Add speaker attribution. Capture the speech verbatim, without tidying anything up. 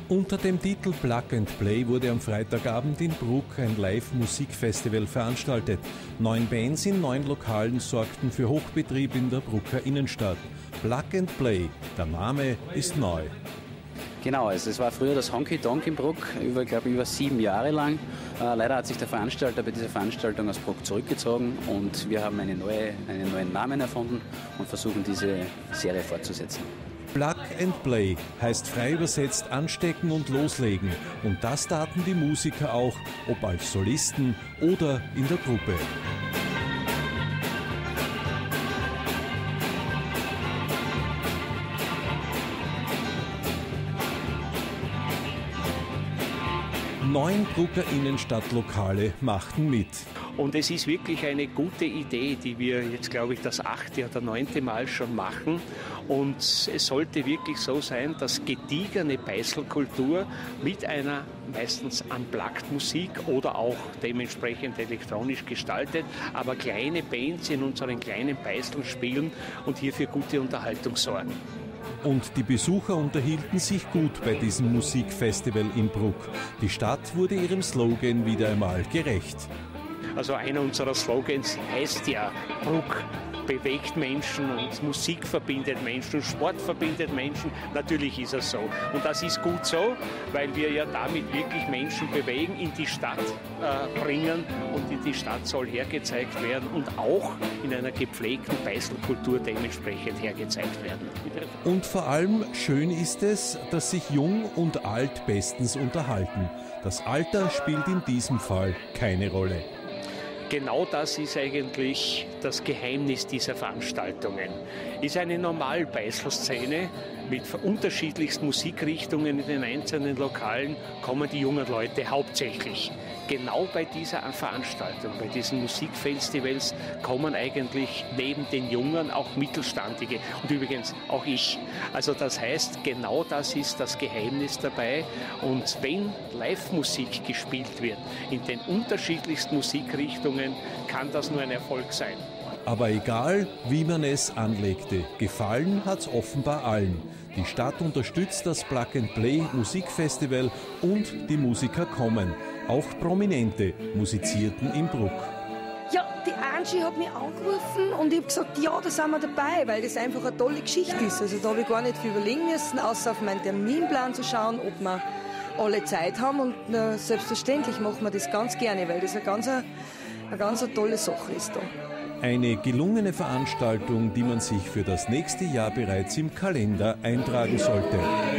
Speaker 1: Unter dem Titel Plug and Play wurde am Freitagabend in Bruck ein Live-Musikfestival veranstaltet. Neun Bands in neun Lokalen sorgten für Hochbetrieb in der Brucker Innenstadt. Plug and Play, der Name ist neu.
Speaker 2: Genau, also es war früher das Honky Tonk in Bruck, über, ich glaube, über sieben Jahre lang. Äh, leider hat sich der Veranstalter bei dieser Veranstaltung aus Bruck zurückgezogen und wir haben eine neue, einen neuen Namen erfunden und versuchen, diese Serie fortzusetzen.
Speaker 1: Plug and Play heißt frei übersetzt anstecken und loslegen. Und das taten die Musiker auch, ob als Solisten oder in der Gruppe. Neun Brucker Innenstadtlokale machten mit.
Speaker 3: Und es ist wirklich eine gute Idee, die wir jetzt, glaube ich, das achte oder neunte Mal schon machen. Und es sollte wirklich so sein, dass gediegene Beißelkultur mit einer meistens Unplugged-Musik oder auch dementsprechend elektronisch gestaltet, aber kleine Bands in unseren kleinen Beißeln spielen und hier für gute Unterhaltung sorgen.
Speaker 1: Und die Besucher unterhielten sich gut bei diesem Musikfestival in Bruck. Die Stadt wurde ihrem Slogan wieder einmal gerecht.
Speaker 3: Also einer unserer Slogans heißt ja, Bruck bewegt Menschen und Musik verbindet Menschen und Sport verbindet Menschen. Natürlich ist es so. Und das ist gut so, weil wir ja damit wirklich Menschen bewegen, in die Stadt äh, bringen und in die Stadt soll hergezeigt werden und auch in einer gepflegten Beißelkultur dementsprechend hergezeigt werden.
Speaker 1: Und vor allem schön ist es, dass sich Jung und Alt bestens unterhalten. Das Alter spielt in diesem Fall keine Rolle.
Speaker 3: Genau das ist eigentlich das Geheimnis dieser Veranstaltungen. Ist eine Normal-Beißel-Szene mit unterschiedlichsten Musikrichtungen in den einzelnen Lokalen, kommen die jungen Leute hauptsächlich. Genau bei dieser Veranstaltung, bei diesen Musikfestivals kommen eigentlich neben den Jungen auch Mittelstandige und übrigens auch ich. Also das heißt, genau das ist das Geheimnis dabei. Und wenn Live-Musik gespielt wird in den unterschiedlichsten Musikrichtungen, kann das nur ein Erfolg sein.
Speaker 1: Aber egal, wie man es anlegte, gefallen hat's offenbar allen. Die Stadt unterstützt das Plug and Play Musikfestival und die Musiker kommen. Auch Prominente musizierten in Bruck.
Speaker 4: Ja, die Angie hat mich angerufen und ich habe gesagt, ja, da sind wir dabei, weil das einfach eine tolle Geschichte ist. Also da habe ich gar nicht viel überlegen müssen, außer auf meinen Terminplan zu schauen, ob wir alle Zeit haben. Und na, selbstverständlich machen wir das ganz gerne, weil das eine ganz, eine ganz eine tolle Sache ist da.
Speaker 1: Eine gelungene Veranstaltung, die man sich für das nächste Jahr bereits im Kalender eintragen sollte.